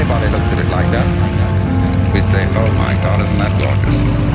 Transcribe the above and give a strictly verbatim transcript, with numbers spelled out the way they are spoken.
anybody looks at it like that, we say, oh my God, isn't that gorgeous?